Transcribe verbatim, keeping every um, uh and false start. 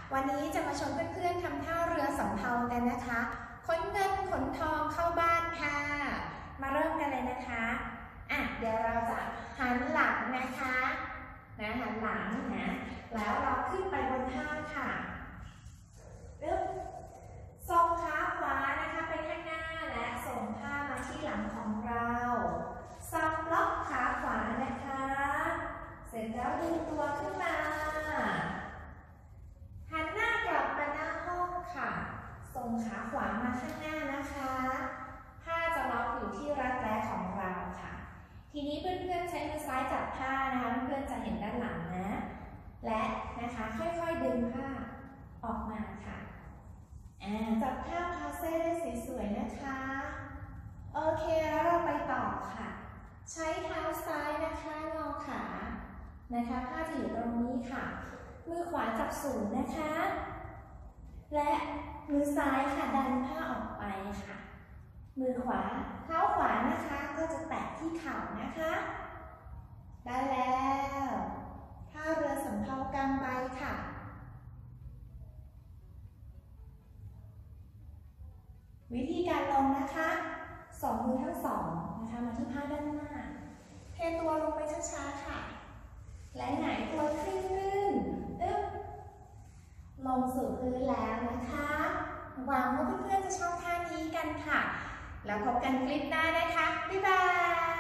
วันนี้จะมาชมเพื่อนๆทำท่าเรือสำเภากันนะคะขนเงินขนทองเข้าบ้านค่ะมาเริ่มกันเลยนะคะอ่ะเดี๋ยวเราจะหันหลังนะคะนะหันหลังนะแล้วเราขึ้นไปบนท่าค่ะอึ๊บส่งขาขวานะคะไปข้างหน้าและส่งผ้ามาที่หลังของเราซับล็อกขาขวานะคะเสร็จแล้วดึงตัวขึ้นมาหันหน้ากลับมาหน้าห้องค่ะส่งขาขวามาข้างหน้านะคะผ้าจะล็อกอยู่ที่รักแร้ของเราค่ะทีนี้เพื่อนๆใช้มือซ้ายจับผ้านะคะเพื่อนๆจะเห็นด้านหลังนะและนะคะค่อยๆดึงผ้าออกมาค่ะจับท่าพาเซ่ได้สวยๆนะคะโอเคแล้วเราไปต่อค่ะใช้เท้าซ้ายนะคะงอขานะคะผ้าจะอยู่ตรงนี้ค่ะมือขวาจับสูงนะคะและมือซ้ายค่ะดันผ้าออกไปค่ะมือขวาเท้าขวานะคะก็จะแตะที่เข่านะคะได้แล้วท่าเรือสำเภากางใบค่ะวิธีการลงนะคะสองมือทั้งสองนะคะมาที่ผ้าด้านหน้าเทตัวลงไปช้าๆค่ะและหงายตัวขึ้นอึ๊บลงสู่พื้นแล้วนะคะหวังว่าเพื่อนๆจะชอบท่านี้กันค่ะแล้วพบกันคลิปหน้านะคะบ๊ายบาย